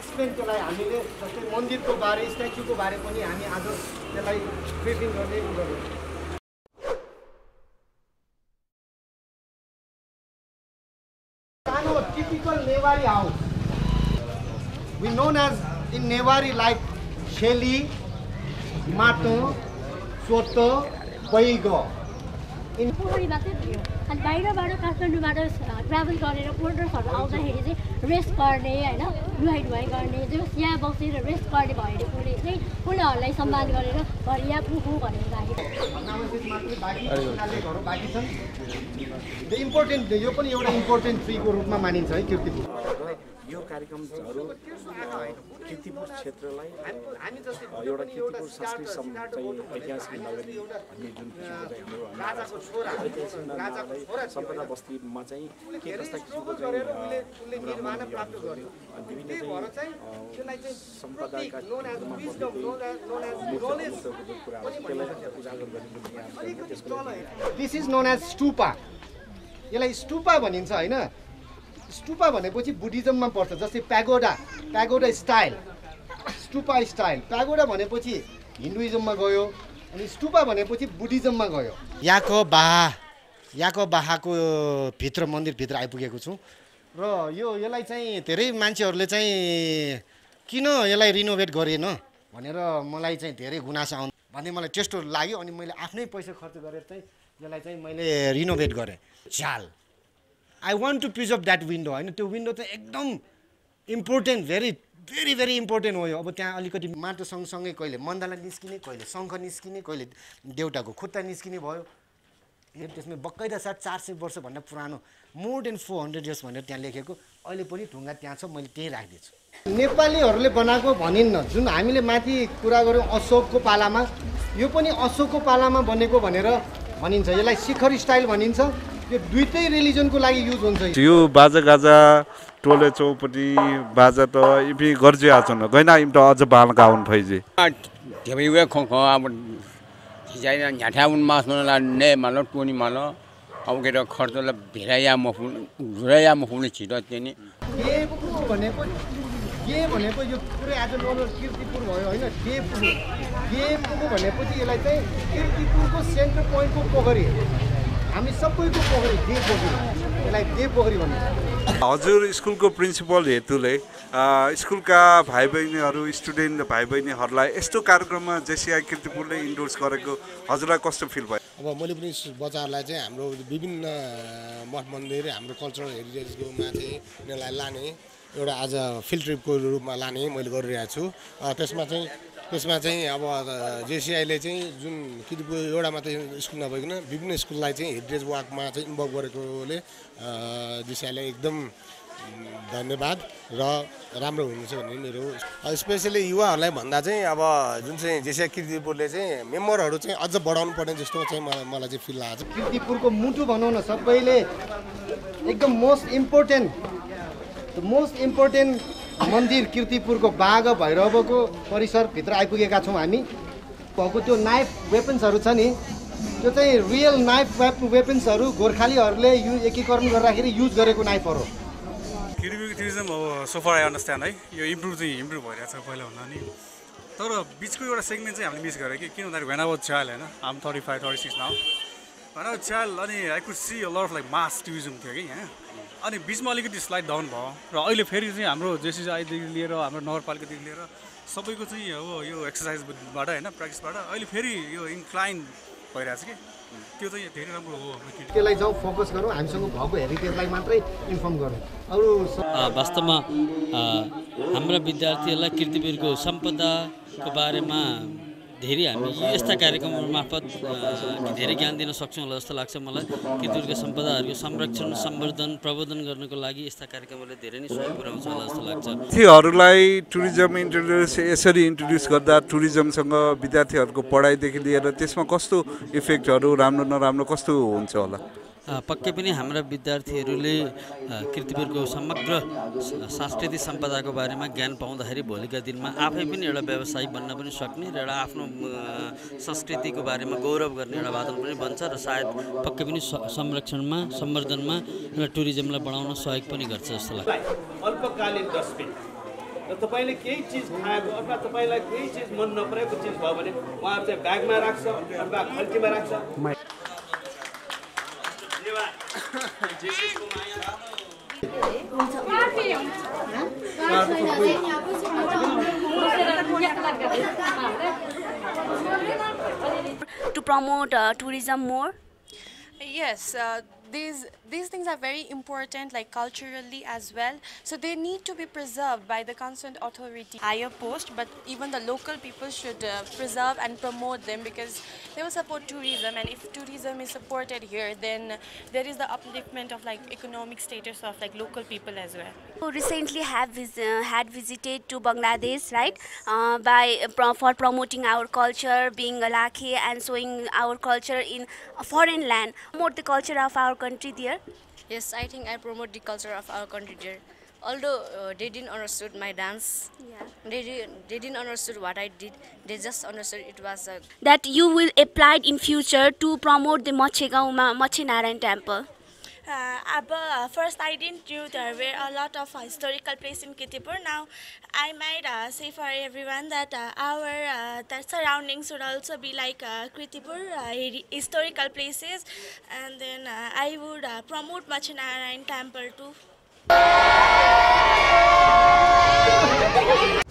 Explain त्यसलाई हामीले जस्तै मन्दिरको बारे स्ट्याच्युको बारे पनि हामी आज त्यसलाई ब्रिफिङ गर्ने गर्यौँ। सानो typical Newari house we known as in Nevari like Sheli, Mato, Soto, Baigo. In अनि बाहिरबाट काठमाडौँबाट ट्राभल गरेर पोर्टर्सहरू आउँदाखेरि चाहिँ रेस्ट गर्ने होइन नुहाइ धुवाइ गर्ने जो यहाँ बसेर रेस्ट गर्ने भएकोले चाहिँ उनीहरूलाई सम्मान गरेर घर यहाँ पुगौँ भनेर राखेको इम्पोर्टेन्ट यो पनि एउटा इम्पोर्टेन्ट ट्रीको रूपमा मानिन्छ है किर्तिपुर। यो कार्यक्रमहरू किर्तिपुर क्षेत्रलाई एउटा किर्तिपुर संस्कृति चाहिँ ऐतिहासिक नगरी भन्ने जुन किसिमको चाहिँ हाम्रो ऐतिहासिक नगरीलाई सम्पदा बस्तीमा चाहिँ के कस्ता किसिमको चाहिँ विभिन्न चाहिँ सम्पदाका उजागर गर्ने this is known as stupa. यसलाई स्टुपा भनिन्छ होइन। स्टुपा भनेपछि बुद्धिज्ममा पर्छ जस्तै pagoda style stupa style. Pagoda भनेपछि हिन्दुइजममा गयो अनि स्टुपा भनेपछि बुद्धिज्ममा गयो। याको बाहाको भित्र मन्दिरभित्र आइपुगेको छु र यसलाई चाहिँ धेरै मान्छेहरूले चाहिँ किन यसलाई रिनोभेट गरेन भनेर मलाई चाहिँ धेरै गुनासो आउँछ भन्ने मलाई त्यस्तो लाग्यो। अनि मैले आफ्नै पैसा खर्च गरेर चाहिँ यसलाई चाहिँ मैले रिनोभेट गरेँ। झाल I want to preserve that window होइन। त्यो विन्डो चाहिँ एकदम इम्पोर्टेन्ट भेरी इम्पोर्टेन्ट हो यो। अब त्यहाँ अलिकति माटो सँगसँगै कहिले मन्दाला निस्किने कहिले शङ्ख निस्किने कहिले देउटाको खुट्टा निस्किने भयो। त्यसमा बक्कैदा साथ 400 वर्षभन्दा पुरानो मोर देन 400 इयर्स भनेर त्यहाँ लेखेको अहिले पनि ढुङ्गा त्यहाँ छ। मैले त्यही राखिदिन्छु। नेपालीहरूले बनाएको भनिन्न जुन हामीले माथि कुरा गऱ्यौँ अशोकको पालामा यो पनि अशोकको पालामा बनेको भनेर भनिन्छ। यसलाई शिखर स्टाइल भनिन्छ। यो दुईटै रिलिजनको लागि युज हुन्छ। यो बाजा गाजा टोले चौपटी बाजा त इपि गर्जे आछन गइना इम त अझ बाल गाउन फैजे धेरै वे ख अब जाइना न्याठा उन मास न ने मालो टोनी मालो अब के खर्चला भेराया मफुने छिटो त्यनी के भनेको यो पुरै आज नोलो किर्तिपुर भयो होइन। गेपुको भनेपछि यसलाई चाहिँ किर्तिपुरको सेन्टर पोइन्टको पोखरी हामी सबैको पोखरी दे पोखरी यसलाई दे पोखरी भन्छ। हजुर स्कुलको प्रिन्सिपल हेतुले स्कुलका भाइ बहिनीहरू स्टुडेन्ट भाइ बहिनीहरूलाई यस्तो कार्यक्रममा जेसीआई किर्तिपुरले इन्डोर्स गरेको हजुरलाई कस्तो फिल भयो? अब मैले पनि बच्चाहरूलाई चाहिँ हाम्रो विभिन्न मठ मन्दिर हाम्रो कल्चरल हेरिटेजकोमा चाहिँ उनीहरूलाई लाने एउटा आज फिल्ड ट्रिपको रूपमा लाने मैले गरिरहेको छु। त्यसमा चाहिँ अब जेसीआईले चाहिँ जुन किर्तिपुर एउटा मात्रै स्कुल नभइकन विभिन्न स्कुललाई चाहिँ हेरिटेज वाकमा चाहिँ इन्भल्भ गरेकोले जेसीआईलाई एकदम धन्यवाद र राम्रो हुनुहुन्छ भन्ने मेरो स्पेसली युवाहरूलाई भन्दा चाहिँ अब जुन चाहिँ जेसीआई किर्तिपुरले चाहिँ मेम्बरहरू चाहिँ अझ बढाउनु पर्ने जस्तो चाहिँ मलाई चाहिँ फिल लाग्छ। किर्तिपुरको मुटु भनौँ न सबैले एकदम मोस्ट इम्पोर्टेन्ट मन्दिर किर्तिपुरको बाघ भैरवको परिसरभित्र आइपुगेका छौँ हामी। भएको त्यो नाइफ वेपन्सहरू छ नि त्यो चाहिँ रियल नाइफ वेपन्सहरू गोर्खालीहरूले एकीकरण गर्दाखेरि युज गरेको नाइफहरू। किर्तिपुर टुरिज्म अब सोफार आई अन्डरस्ट्यान्ड है यो इम्प्रुभ भइरहेको छ पहिला भन्दा नि। तर बिचको एउटा सेगमेन्ट चाहिँ हामीले मिस गरेँ कि किन भन्दाखेरि वेन आई वाज चाइल्ड होइन um 35-36 now when I was child अनि I could see a lot of like mass tourism थियो कि यहाँ। अनि बिचमा अलिकति स्लाइड डाउन भयो र अहिले फेरि चाहिँ हाम्रो जेसीआईदेखि लिएर हाम्रो नगरपालिकादेखि लिएर सबैको चाहिँ अब यो एक्सर्साइजबाट होइन प्र्याक्टिसबाट अहिले फेरि यो इन्क्लाइन भइरहेको छ कि त्यो चाहिँ धेरै राम्रो हो। त्यसलाई जाउँ फोकस गरौँ हामीसँग भएको हेरिटेजलाई मात्रै इन्फर्म गरौँ। अरू वास्तवमा हाम्रा विद्यार्थीहरूलाई किर्तिपुरको सम्पदाको बारेमा धेरै हामी यस्ता कार्यक्रमहरू मार्फत धेरै ज्ञान दिन सक्छौँ होला जस्तो लाग्छ मलाई। किर्तिपुरको सम्पदाहरूको संरक्षण सम्वर्धन प्रवर्धन गर्नको लागि यस्ता कार्यक्रमहरूले धेरै नै सहयोग पुर्याउँछ होला जस्तो लाग्छ। विद्यार्थीहरूलाई टुरिज्म यसरी इन्ट्रोड्युस गर्दा टुरिज्मसँग विद्यार्थीहरूको पढाइदेखि लिएर त्यसमा कस्तो इफेक्टहरू राम्रो नराम्रो कस्तो हुन्छ होला? पक्कै पनि हाम्रा विद्यार्थीहरूले किर्तिपुरको समग्र सांस्कृतिक सम्पदाको बारेमा ज्ञान पाउँदाखेरि भोलिका दिनमा आफै पनि एउटा व्यवसायी बन्न पनि सक्ने र एउटा आफ्नो संस्कृतिको बारेमा गौरव गर्ने एउटा वातावरण पनि बन्छ र सायद पक्कै पनि संरक्षणमा सम्वर्धनमा र टुरिज्मलाई बढाउन सहयोग पनि गर्छ जस्तो लाग्छ। अल्पकालीन डस्टबिन र तपाईँले केही चिज खाएको अथवा तपाईँलाई केही चिज मन नपरेको चिज भयो भने उहाँहरू चाहिँ ब्यागमा राख्छ अथवा खल्टीमा राख्छ। To promote tourism more? Yes, these things are very important, like culturally as well. So they need to be preserved by the concerned authority, higher post, but even the local people should preserve and promote them because they will support tourism. And if tourism is supported here, then there is the upliftment of like economic status of like local people as well. So recently had visited to Bangladesh, right? For promoting our culture, being a Lakhi and showing our culture in a foreign land. Promote the culture of our country there. Yes, I think I promote the culture of our country there. Although they didn't understood my dance, they didn't understood what I did. They just understood it was a... That you will apply in future to promote the Machi Narayan temple. First I didn't know there were a lot of historical places in Kirtipur. Now I might say for everyone that our surroundings should also be like Kirtipur, historical places, and then I would promote Machi Narayan temple too.